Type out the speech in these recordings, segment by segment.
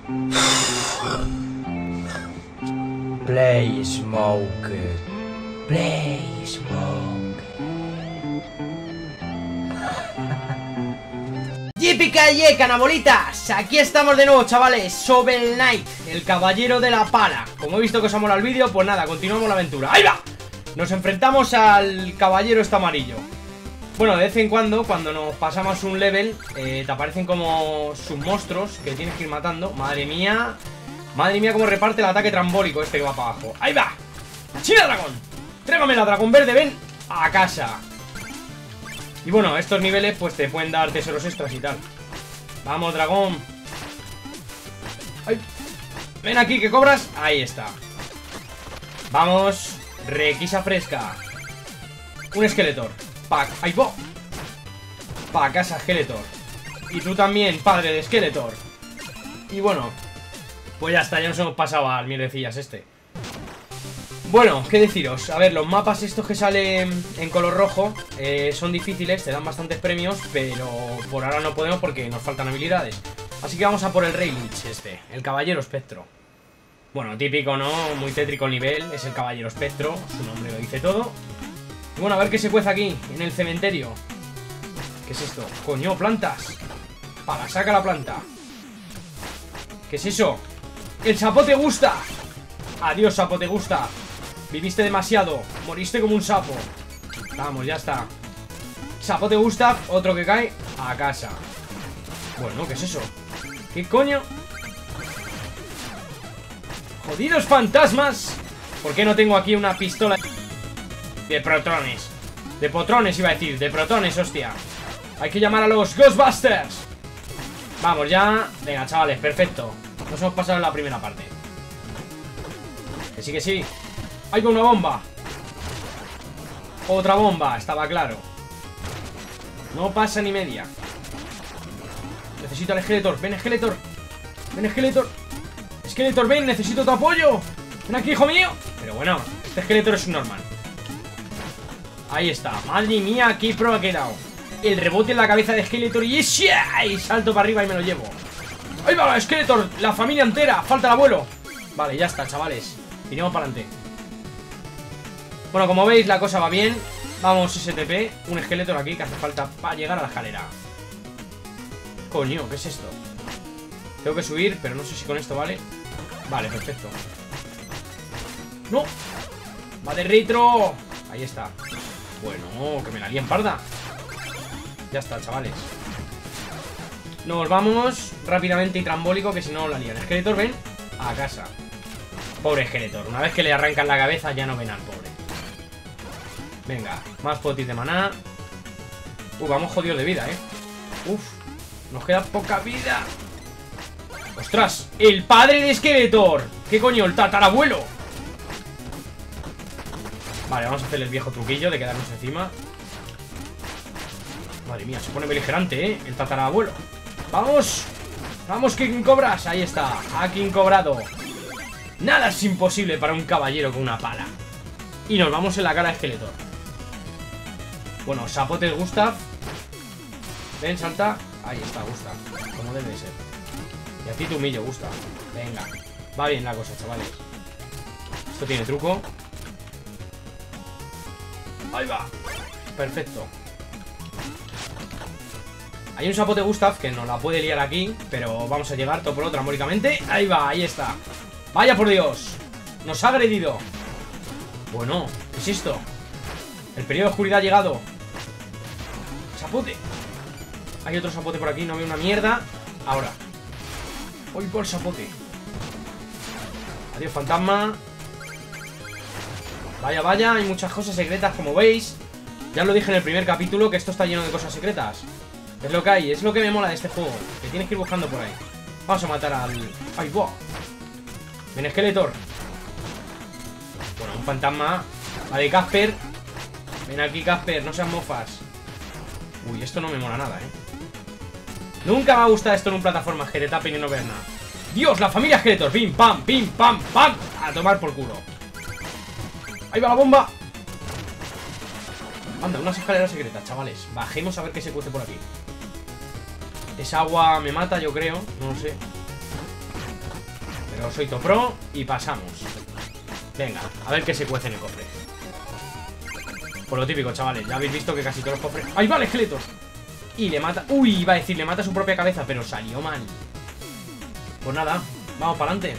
Play Smoke. Play Smoke. ¡Yipicaye, canabolitas! Aquí estamos de nuevo, chavales. Shovel Knight, el caballero de la pala. Como he visto que os ha molado el vídeo, pues nada, continuamos la aventura. ¡Ahí va! Nos enfrentamos al caballero este amarillo. Bueno, de vez en cuando nos pasamos un level, te aparecen como submonstruos que tienes que ir matando. Madre mía cómo reparte el ataque trambólico este que va para abajo. ¡Ahí va! ¡China dragón! ¡Trégame la dragón verde! ¡Ven a casa! Y bueno, estos niveles pues te pueden dar tesoros extras y tal. ¡Vamos, dragón! ¡Ay! ¡Ven aquí, que cobras! Ahí está. ¡Vamos! Requisa fresca. Un Skeletor. ¡Ahí va! Pa' casa, Skeletor. Y tú también, padre de Skeletor. Y bueno, pues ya está, ya nos hemos pasado al mierdecillas este. Bueno, qué deciros. A ver, los mapas estos que salen en color rojo son difíciles, te dan bastantes premios, pero por ahora no podemos porque nos faltan habilidades. Así que vamos a por el Rey Lich este, el caballero espectro. Bueno, típico, ¿no? Muy tétrico el nivel, es el caballero espectro, su nombre lo dice todo. Y bueno, a ver qué se cuece aquí, en el cementerio. ¿Qué es esto? Coño, plantas. Para, saca la planta. ¿Qué es eso? ¡El sapo te gusta! Adiós, sapo te gusta. Viviste demasiado, moriste como un sapo. Vamos, ya está. Sapo te gusta, otro que cae a casa. Bueno, ¿qué es eso? ¿Qué coño? ¡Jodidos fantasmas! ¿Por qué no tengo aquí una pistola de protones? De potrones iba a decir, de protones, hostia. Hay que llamar a los Ghostbusters. Vamos ya. Venga, chavales, perfecto. Nos hemos pasado en la primera parte. Que sí, que sí. ¡Hay una bomba! Otra bomba, estaba claro. No pasa ni media. Necesito al Skeletor. Ven, Skeletor. Ven, Skeletor. Skeletor, ven, necesito tu apoyo. Ven aquí, hijo mío. Pero bueno, este Skeletor es un normal. Ahí está. Madre mía, qué pro ha quedado. El rebote en la cabeza de Skeletor y salto para arriba y me lo llevo. ¡Ahí va, Skeletor! La familia entera. Falta el abuelo. Vale, ya está, chavales. Iremos para adelante. Bueno, como veis, la cosa va bien. Vamos, STP. Un Skeletor aquí que hace falta para llegar a la escalera. Coño, ¿qué es esto? Tengo que subir, pero no sé si con esto vale. Vale, perfecto. ¡No! ¡Va de retro! Ahí está. Bueno, que me la líen parda. Ya está, chavales. Nos vamos rápidamente y trambólico, que si no la lían. Skeletor, ven a casa. Pobre Skeletor. Una vez que le arrancan la cabeza ya no ven al pobre. Venga, más potis de maná. Vamos jodidos de vida, nos queda poca vida. ¡Ostras! ¡El padre de Skeletor! ¿Qué coño? ¡El tatarabuelo! Vale, vamos a hacer el viejo truquillo de quedarnos encima. Madre mía, se pone beligerante, el tatarabuelo. ¡Vamos! ¡Vamos, King Cobras! Ahí está, a King Cobrado. Nada es imposible para un caballero con una pala. Y nos vamos en la cara de Skeletor. Bueno, sapotes Gustav. Ven, salta. Ahí está, Gustav, como debe de ser. Y a ti te humillo, Gustav. Venga, va bien la cosa, chavales. Esto tiene truco. Ahí va. Perfecto. Hay un sapote Gustav que nos la puede liar aquí, pero vamos a llegar todo por otra trambólicamente. Ahí va, ahí está. Vaya por Dios. Nos ha agredido. Bueno, ¿qué es esto? El periodo de oscuridad ha llegado. Sapote. Hay otro sapote por aquí, no veo una mierda. Ahora. Voy por el sapote. Adiós, fantasma. Vaya, vaya, hay muchas cosas secretas, como veis. Ya lo dije en el primer capítulo, que esto está lleno de cosas secretas. Es lo que hay, es lo que me mola de este juego, que tienes que ir buscando por ahí. Vamos a matar al... ¡Ay, wow! Ven, Skeletor. Bueno, un fantasma. Vale, Casper. Ven aquí, Casper, no seas mofas. Uy, esto no me mola nada, Nunca me ha gustado esto en un plataforma, que te tapen y no ves nada. ¡Dios, la familia Skeletor! ¡Pim, pam, pim, pam, pam! A tomar por culo. ¡Ahí va la bomba! Anda, unas escaleras secretas, chavales. Bajemos a ver qué se cuece por aquí. Esa agua me mata, yo creo. No lo sé. los 8 Pro y pasamos. Venga, a ver qué se cuece en el cofre. Por lo típico, chavales. Ya habéis visto que casi todos los cofres... ¡Ahí va el esqueleto! Y le mata... Uy, iba a decir, le mata su propia cabeza, pero salió mal. Pues nada, vamos para adelante.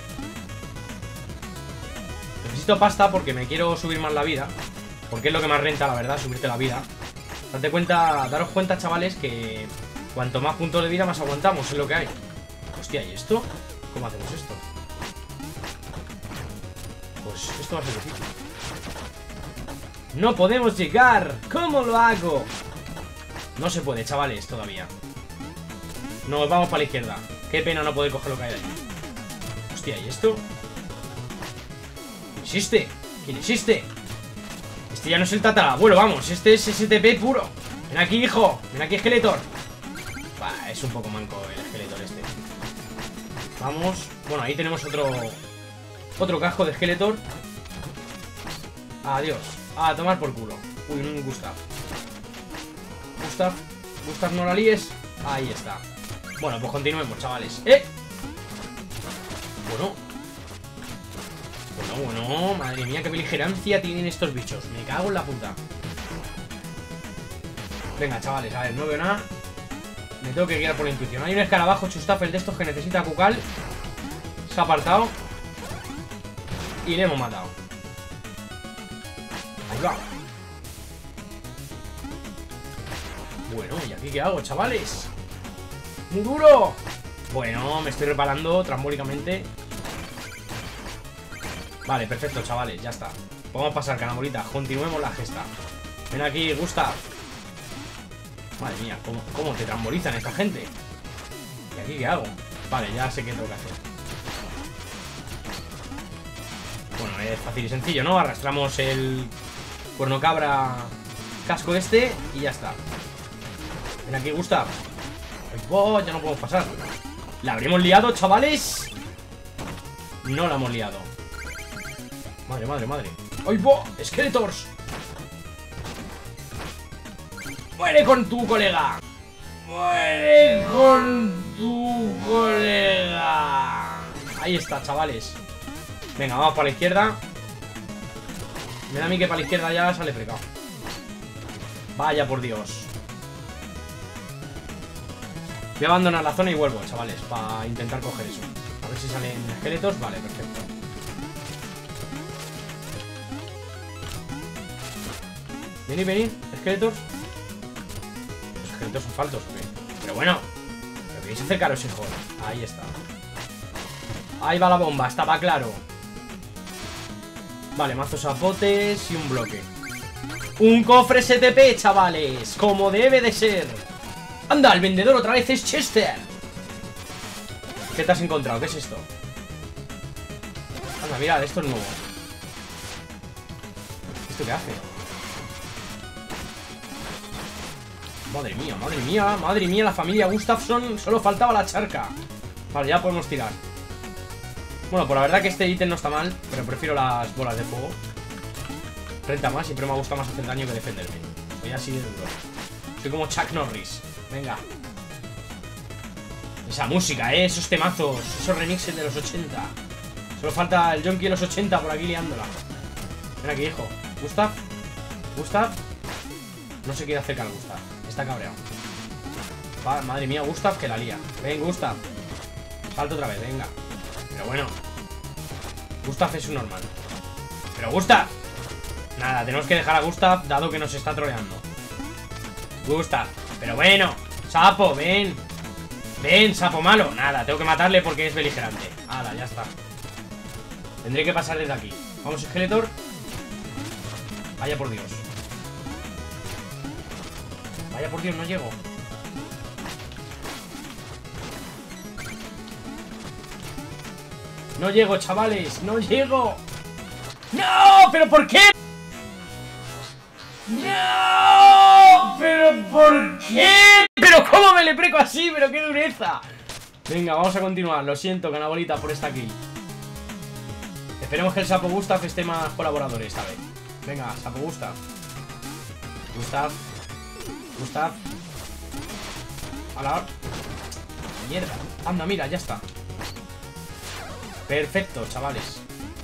Necesito pasta porque me quiero subir más la vida. Porque es lo que más renta, la verdad, subirte la vida. Daros cuenta, chavales, que cuanto más puntos de vida más aguantamos, es lo que hay. Hostia, ¿y esto? ¿Cómo hacemos esto? Pues esto va a ser difícil. ¡No podemos llegar! ¿Cómo lo hago? No se puede, chavales, todavía. Nos vamos para la izquierda. Qué pena no poder coger lo que hay de allí. Hostia, ¿y esto? ¿Quién existe? ¿Quién existe? Este ya no es el tatarabuelo, vamos. Este es STP puro. Ven aquí, hijo. Ven aquí, Skeletor. Bah, es un poco manco el Skeletor este. Vamos. Bueno, ahí tenemos otro casco de Skeletor. Adiós. A tomar por culo. Uy, un Gustav. Gustav, no la líes. Ahí está. Bueno, pues continuemos, chavales. Bueno, madre mía, qué beligerancia tienen estos bichos. Me cago en la puta. Venga, chavales, a ver, no veo nada. Me tengo que guiar por la intuición. Hay un escarabajo chustafel de estos que necesita cucal. Se ha apartado. Y le hemos matado. Ahí va. Bueno, ¿y aquí qué hago, chavales? ¡Muy duro! Bueno, me estoy reparando trambólicamente. Vale, perfecto, chavales, ya está. Podemos pasar, canamorita, continuemos la gesta. Ven aquí, Gustav. Madre mía, ¿cómo te trambolizan esta gente? ¿Y aquí qué hago? Vale, ya sé qué tengo que hacer. Bueno, es fácil y sencillo, ¿no? Arrastramos el cuerno cabra casco este y ya está. Ven aquí, Gustav. Oh, ya no podemos pasar. ¿La habremos liado, chavales? No la hemos liado. Madre. ¡Ay, bo! ¡Skeletors! ¡Muere con tu colega! ¡Muere con tu colega! Ahí está, chavales. Venga, vamos para la izquierda. Me da a mí que para la izquierda ya sale fregado. Vaya por Dios. Voy a abandonar la zona y vuelvo, chavales, para intentar coger eso. A ver si salen esqueletos. Vale, perfecto. Venid, esqueletos. Los esqueletos son faltos, ¿o qué? Pero bueno, pero queréis acercaros, hijo. Ahí está. Ahí va la bomba, estaba claro. Vale, mazos apotes y un bloque. Un cofre STP, chavales, como debe de ser. Anda, el vendedor otra vez es Chester. ¿Qué te has encontrado? ¿Qué es esto? Anda, mira, esto es nuevo. ¿Esto qué hace? Madre mía, la familia Gustafsson. Solo faltaba la charca. Vale, ya podemos tirar. Bueno, pues la verdad que este ítem no está mal, pero prefiero las bolas de fuego. Renta más, siempre me gusta más hacer daño que defenderme. Soy así de duro. Soy como Chuck Norris. Venga. Esa música, esos temazos, esos remixes de los 80. Solo falta el Yonki de los 80 por aquí liándola. Ven aquí, hijo. ¿Gustav? No se quiere acercar, Gustav. Está cabreado. Madre mía, Gustav, que la lía. Ven, Gustav. Salto otra vez, venga. Pero bueno, Gustav es un normal. Pero Gustav. Nada, tenemos que dejar a Gustav, dado que nos está troleando. Gustav. Pero bueno, sapo, ven. Ven, sapo malo. Nada, tengo que matarle porque es beligerante. Hala, ya está. Tendré que pasar desde aquí. Vamos, Skeletor. Vaya por Dios. Vaya por Dios, no llego. No llego, chavales, no llego. ¡No! ¿Pero por qué? ¡No! ¿Pero por qué? ¿Pero cómo me le preco así? ¿Pero qué dureza? Venga, vamos a continuar. Lo siento, canabolita, por esta kill. Esperemos que el sapo Gustav esté más colaborador esta vez. Venga, sapo Gustav. Gustav. A la hora. Mierda. Anda, mira, ya está. Perfecto, chavales.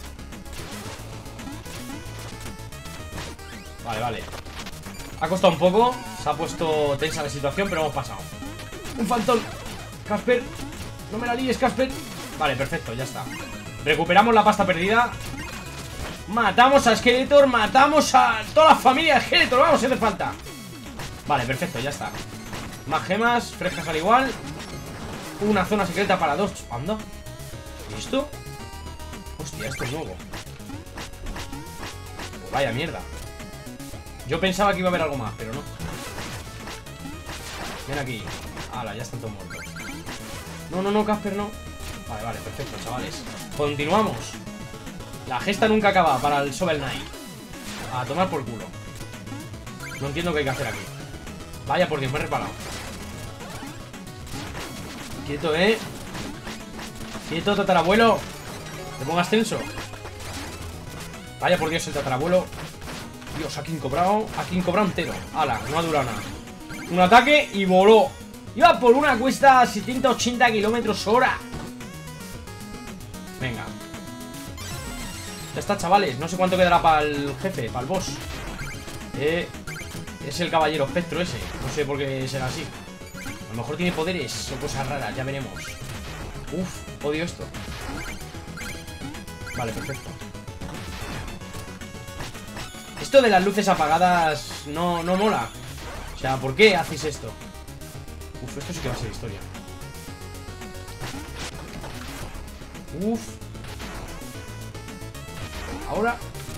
Vale, vale. Ha costado un poco. Se ha puesto tensa la situación, pero hemos pasado. Un fantón. Casper, no me la líes, Casper. Vale, perfecto, ya está. Recuperamos la pasta perdida. Matamos a Skeletor. Matamos a toda la familia de Skeletor. Vamos, si hace falta. Vale, perfecto, ya está. Más gemas, frescas al igual. Una zona secreta para 2. Anda. ¿Y esto? Hostia, esto es nuevo. Oh, vaya mierda. Yo pensaba que iba a haber algo más, pero no. Ven aquí. Hala, ya están todos muertos. No, no, no, Casper, no. Vale, vale, perfecto, chavales. Continuamos. La gesta nunca acaba para el Shovel Knight. A tomar por culo. No entiendo qué hay que hacer aquí. Vaya por Dios, me he resbalado. Quieto, quieto, tatarabuelo. Te pongas tenso. Vaya por Dios el tatarabuelo. Dios, aquí incobrado entero. Ala, no ha durado nada. Un ataque y voló. Iba por una cuesta a 780 km/h. Venga. Ya está, chavales. No sé cuánto quedará para el jefe, para el boss. Es el caballero espectro ese. No sé por qué será así. A lo mejor tiene poderes o cosas raras, ya veremos. Uf, odio esto. Vale, perfecto. Esto de las luces apagadas no mola. O sea, ¿por qué hacéis esto? Uf, esto sí que va a ser historia. Uf. Ahora.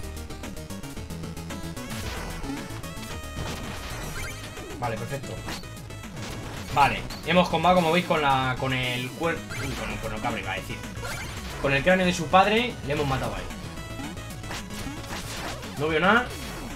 Vale, perfecto. Vale, hemos combado, como veis, con el cuerpo. Con el cabrón, iba a decir. Con el cráneo de su padre. Le hemos matado ahí. No veo nada.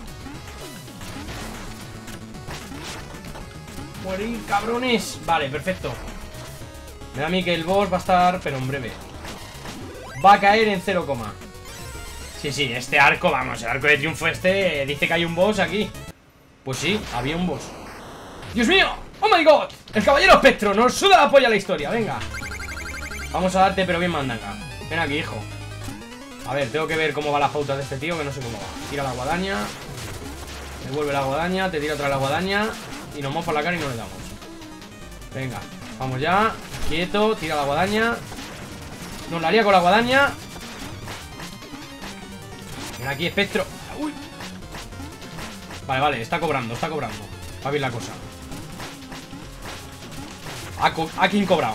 Morir, cabrones. Vale, perfecto. Me da a mí que el boss va a estar, pero en breve. Va a caer en 0, sí, este arco, vamos, el arco de triunfo este dice que hay un boss aquí. Pues sí, había un boss. ¡Dios mío! ¡Oh my god! El caballero espectro, nos suda la polla la historia, venga. Vamos a darte, pero bien mandanga. Ven aquí, hijo. A ver, tengo que ver cómo van las pautas de este tío, que no sé cómo va. Tira la guadaña. Devuelve la guadaña, te tira otra la guadaña. Y nos mofa la cara y no le damos. Venga, vamos ya. Quieto, tira la guadaña. Nos la lía con la guadaña. Ven aquí, espectro. Uy. Vale, vale, está cobrando. Va bien la cosa. Aquí incobrado.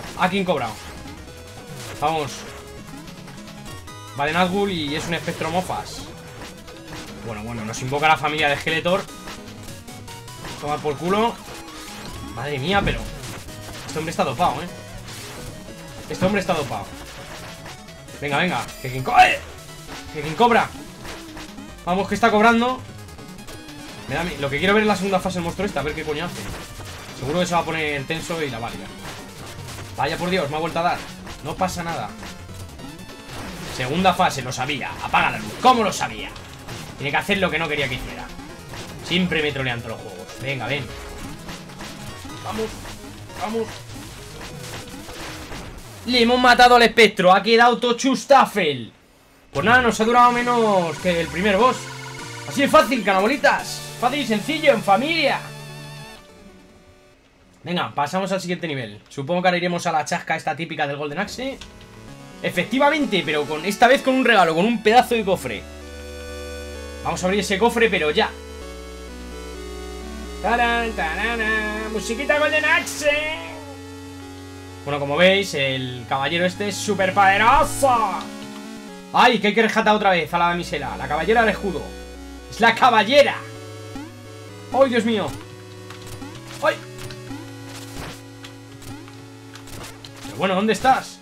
Vamos. Va de Nazgûl y es un espectro mofas. Bueno, nos invoca la familia de Skeletor. Toma por culo. Madre mía, pero este hombre está dopado, Este hombre está dopado. Venga, que quien cobra. Vamos, que está cobrando. Lo que quiero ver en la segunda fase del monstruo a ver qué coño hace. Seguro que se va a poner tenso y la válida. Vaya por Dios, me ha vuelto a dar. No pasa nada. Segunda fase, lo sabía. Apaga la luz, ¿cómo lo sabía? Tiene que hacer lo que no quería que hiciera. Siempre me trolean todos los juegos. Venga, ven. Vamos. Le hemos matado al espectro. Ha quedado Tochustafel. Pues nada, nos ha durado menos que el primer boss. Así de fácil, canabolitas. Fácil y sencillo, en familia. Venga, pasamos al siguiente nivel. Supongo que ahora iremos a la chasca esta típica del Golden Axe. Efectivamente, pero esta vez con un regalo, con un pedazo de cofre. Vamos a abrir ese cofre, pero ya. ¡Tarán, tarán! ¡Musiquita Golden Axe! Bueno, como veis, el caballero este es súper poderoso. ¡Ay! Que hay que rescatar otra vez a la damisela. La caballera del escudo. ¡Es la caballera! ¡Ay, Dios mío! ¡Ay! Pero bueno, ¿dónde estás?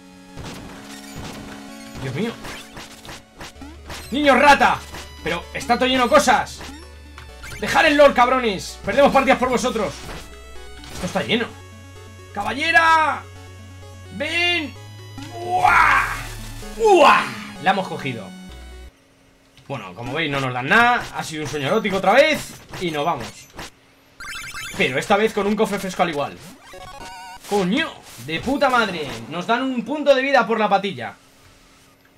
Dios mío. ¡Niño rata! Pero está todo lleno de cosas. ¡Dejad el lore, cabrones! Perdemos partidas por vosotros. Esto está lleno. ¡Caballera! ¡Ven! ¡Uah! ¡Uah! La hemos cogido. Bueno, como veis no nos dan nada. Ha sido un sueño erótico otra vez. Y nos vamos. Pero esta vez con un cofre fresco al igual. ¡Coño! ¡De puta madre! Nos dan un punto de vida por la patilla.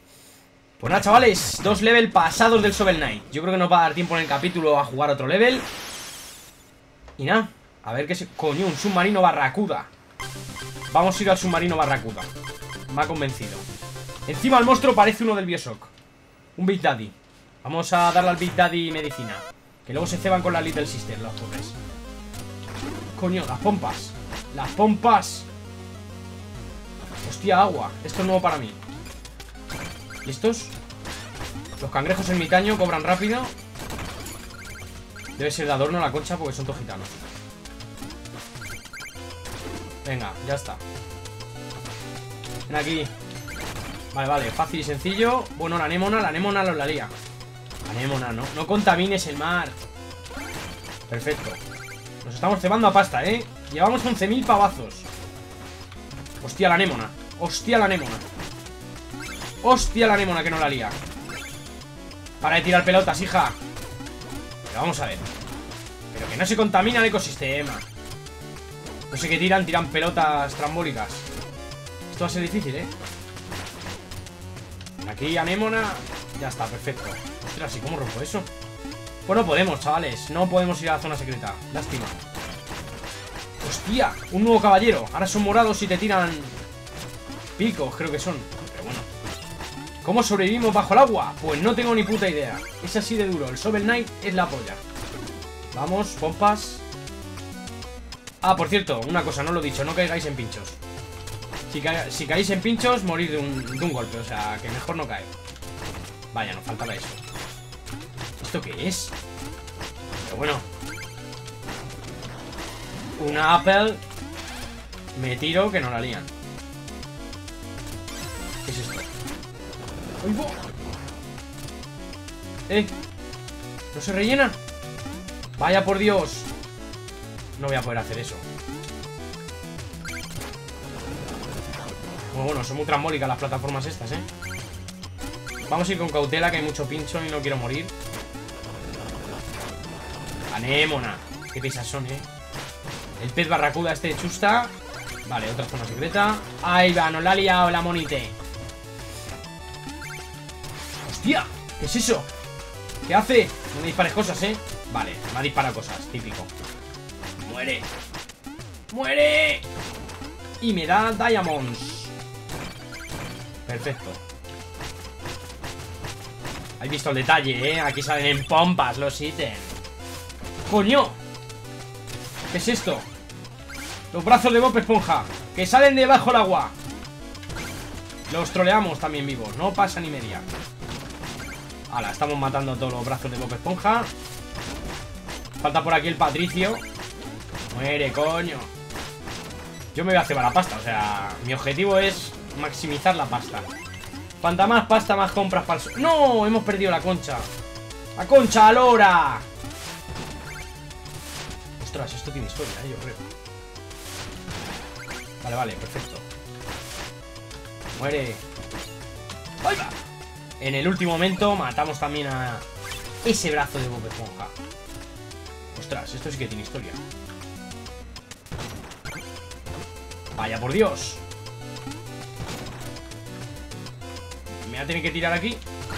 Pues nada, chavales, 2 level pasados del Shovel Knight. Yo creo que nos va a dar tiempo en el capítulo a jugar otro level. Y nada, a ver qué se... Coño, un submarino barracuda. Vamos a ir al submarino barracuda. Me ha convencido. Encima el monstruo parece uno del Bioshock. Un Big Daddy. Vamos a darle al Big Daddy medicina. Que luego se ceban con la Little Sister, los pobres. Coño, las pompas. Las pompas. Hostia, agua. Esto es nuevo para mí. ¿Listos? Los cangrejos ermitaño cobran rápido. Debe ser de adorno la concha porque son todos gitanos. Venga, ya está. Ven aquí. Vale, vale, fácil y sencillo. Bueno, la anémona los la lía. Anémona, no contamines el mar. Perfecto. Nos estamos cebando a pasta, ¿eh? Llevamos 11.000 pavazos. Hostia, la anémona. Hostia, la anémona. Hostia, la anémona que no la lía. Para de tirar pelotas, hija. Pero vamos a ver. Pero que no se contamina el ecosistema. No sé qué tiran pelotas trambólicas. Esto va a ser difícil, ¿eh? Aquí, anémona. Ya está, perfecto. Ostras, ¿y cómo rompo eso? Pues no podemos, chavales. No podemos ir a la zona secreta. Lástima. Hostia, un nuevo caballero. Ahora son morados y te tiran picos, creo que son. Pero bueno. ¿Cómo sobrevivimos bajo el agua? Pues no tengo ni puta idea. Es así de duro. El Shovel Knight es la polla. Vamos, pompas. Ah, por cierto, una cosa, no lo he dicho. No caigáis en pinchos. Si caéis en pinchos, morís de un golpe. O sea, que mejor no cae. Vaya, nos faltaba eso. ¿Esto qué es? Pero bueno. Una Apple. Me tiro que no la lían. ¿Qué es esto? ¡Ay, bo! ¿No se rellena? Vaya por Dios. No voy a poder hacer eso. Bueno, son muy trambólicas las plataformas estas, ¿eh? Vamos a ir con cautela, que hay mucho pincho y no quiero morir. Anémona. Qué pesas son, ¿eh? El pez barracuda este chusta. Vale, otra zona secreta. Ahí va, nos la ha liado la monite. ¡Hostia! ¿Qué es eso? ¿Qué hace? No me dispares cosas, ¿eh? Vale, me ha disparado cosas, típico. ¡Muere! ¡Muere! Y me da diamonds. Perfecto. ¿Habéis visto el detalle, eh? Aquí salen en pompas los ítems. ¡Coño! ¿Qué es esto? Los brazos de Bob Esponja, que salen debajo del agua. Los troleamos también vivos. No pasa ni media. Ahora, estamos matando a todos los brazos de Bob Esponja. Falta por aquí el Patricio. Muere, coño. Yo me voy a cebar la pasta. O sea, mi objetivo es maximizar la pasta. Cuanta más pasta, más compras para el... ¡No! Hemos perdido la concha. ¡La concha, Lora! Ostras, esto tiene historia, yo creo. Vale, vale, perfecto. Muere. ¡Ahí va! En el último momento matamos también a ese brazo de Bob Esponja. Ostras, esto sí que tiene historia. Vaya por Dios. Me voy a tener que tirar aquí.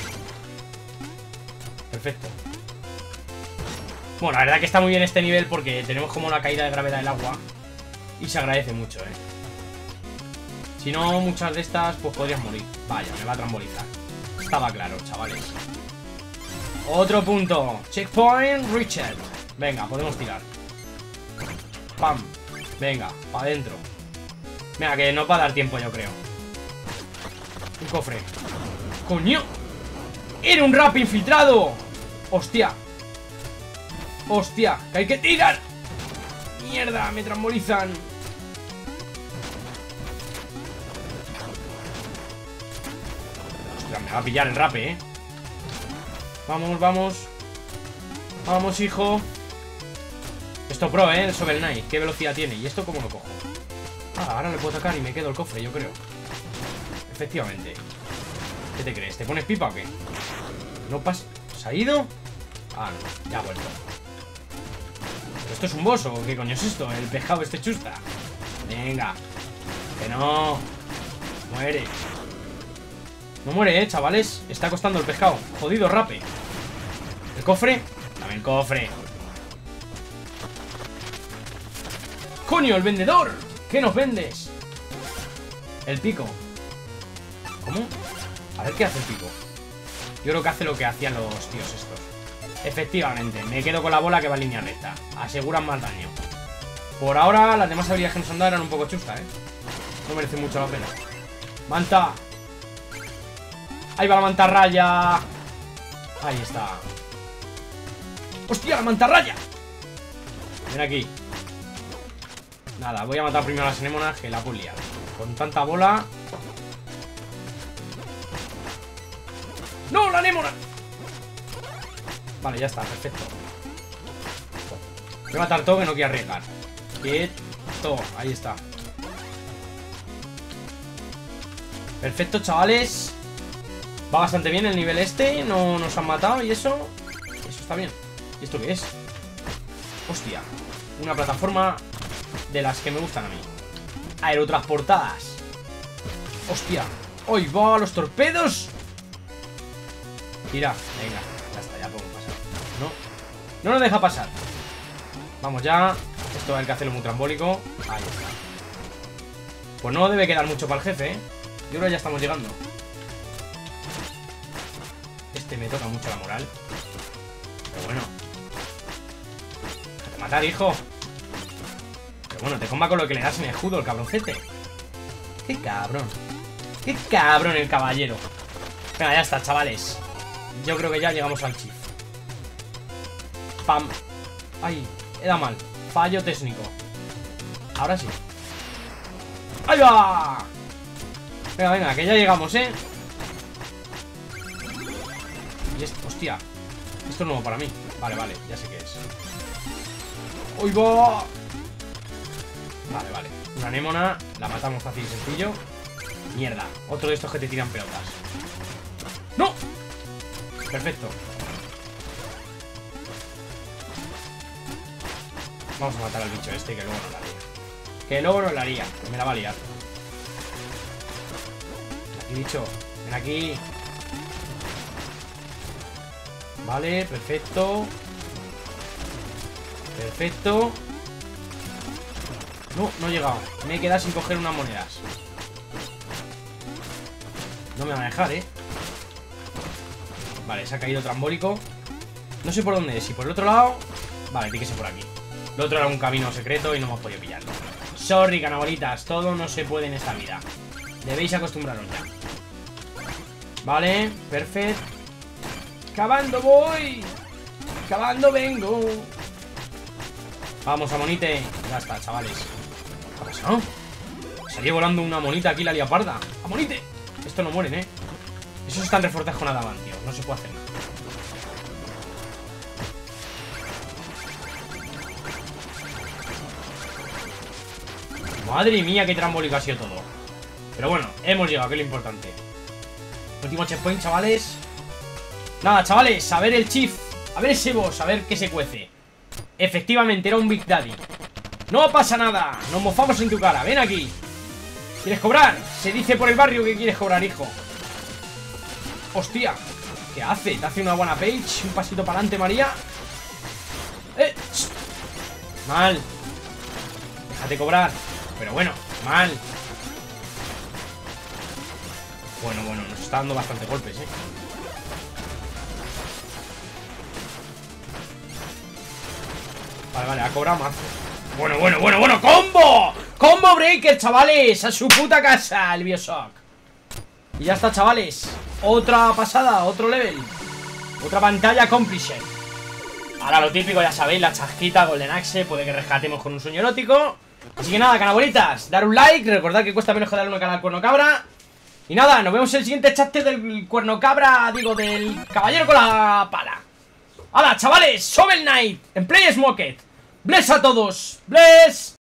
Perfecto. Bueno, la verdad que está muy bien este nivel porque tenemos como una caída de gravedad del agua. Y se agradece mucho, Si no, muchas de estas pues podrías morir. Vaya, me va a trambolizar. Estaba claro, chavales. Otro punto. Checkpoint reached. Venga, podemos tirar. Pam. Venga, para adentro. Venga, que nos va a dar tiempo, yo creo. Un cofre. ¡Coño! ¡Era un rap infiltrado! ¡Hostia! ¡Hostia! ¡Que hay que tirar! ¡Mierda! ¡Me trambolizan! Ostras, me va a pillar el rap, Vamos, vamos. Vamos, hijo. Esto pro, el Shovel Knight. ¿Qué velocidad tiene? ¿Y esto cómo lo cojo? Ah, ahora le puedo atacar y me quedo el cofre, yo creo. Efectivamente. ¿Qué te crees? ¿Te pones pipa o qué? No pasa... ¿Se ha ido? Ah, no, ya ha vuelto. ¿Pero esto es un boss o qué coño es esto? El pescado este chusta. Venga. Que no. Muere. No muere, chavales. Está costando el pescado. Jodido, rape. ¿El cofre? Dame el cofre. ¡Coño, el vendedor! ¿Qué nos vendes? El pico. ¿Cómo? A ver qué hace el pico. Yo creo que hace lo que hacían los tíos estos. Efectivamente, me quedo con la bola que va en línea recta. Aseguran más daño. Por ahora, las demás habilidades que nos han dado eran un poco chustas, ¿eh? No merece mucho la pena. ¡Manta! ¡Ahí va la mantarraya! Ahí está. ¡Hostia, la mantarraya! Ven aquí. Nada, voy a matar primero a las anémonas, que la puedo liar. Con tanta bola. ¡No, la anémona! Vale, ya está, perfecto. Voy a matar todo, que no quiero arriesgar. Quieto, ahí está. Perfecto, chavales. Va bastante bien el nivel este. No nos han matado y eso. Eso está bien. ¿Y esto qué es? Hostia, una plataforma de las que me gustan a mí. Aerotransportadas. Hostia. ¡Hoy va! ¡Los torpedos! Tira, venga. Ya está, ya podemos pasar. No nos deja pasar. Vamos ya. Esto hay que hacerlo muy trambólico. Ahí está. Pues no debe quedar mucho para el jefe, ¿eh? Yo creo que ya estamos llegando. Este me toca mucho la moral. Pero bueno. Déjate matar, hijo. Pero bueno, te comba con lo que le das en el escudo, el cabroncete. Qué cabrón. Qué cabrón el caballero. Venga, ya está, chavales. Yo creo que ya llegamos al chief. Pam. Ay, he dado mal. Fallo técnico. Ahora sí. ¡Ahí va! Venga, venga, que ya llegamos, ¿eh? Y esto, hostia. Esto es nuevo para mí. Vale, vale, ya sé qué es. ¡Ahí va! Vale, vale. Una anémona. La matamos fácil y sencillo. Mierda. Otro de estos que te tiran pelotas. ¡No! Perfecto. Vamos a matar al bicho este, que luego no la haría. Que luego no la haría. Me la va a liar. Aquí, bicho. Ven aquí. Vale, perfecto. Perfecto. No, no he llegado. Me he quedado sin coger unas monedas. No me van a dejar, ¿eh? Vale, se ha caído trambólico. No sé por dónde es. Si por el otro lado. Vale, tiene que ser por aquí. Lo otro era un camino secreto y no hemos podido pillarlo. Sorry, canabolitas. Todo no se puede en esta vida. Debéis acostumbraros ya. Vale, perfecto. Cavando voy. Cavando vengo. Vamos, a monite. Ya está, chavales. ¿Qué ha pasado? Salió volando una monita aquí, la lia parda. ¡A monite! Esto no mueren, ¿eh? Esos están reforzados con adamantium. No se puede hacer nada. Madre mía, qué trambólico ha sido todo. Pero bueno, hemos llegado, que es lo importante. Último checkpoint, chavales. Nada, chavales, a ver el chief. A ver ese boss, a ver qué se cuece. Efectivamente, era un Big Daddy. No pasa nada, nos mofamos en tu cara. Ven aquí. ¿Quieres cobrar? Se dice por el barrio que quieres cobrar, hijo. Hostia, ¿qué hace? ¿Te hace una buena page? Un pasito para adelante, María. Mal. Déjate cobrar. Pero bueno, mal. Bueno, nos está dando bastante golpes, Vale, ha cobrado más. Bueno, ¡combo! ¡Combo breaker, chavales! ¡A su puta casa, el Bioshock! Y ya está, chavales. Otra pasada, otro level. Otra pantalla accomplished. Ahora lo típico, ya sabéis, la chasquita Golden Axe. Puede que rescatemos con un sueño erótico. Así que nada, canabolitas, dar un like. Recordad que cuesta menos que darle una cara al cuerno cabra. Y nada, nos vemos en el siguiente chapter del cuerno cabra. Digo, del caballero con la pala. ¡Hala, chavales! Shovel Knight en Play Smoked. Bless a todos. Bless.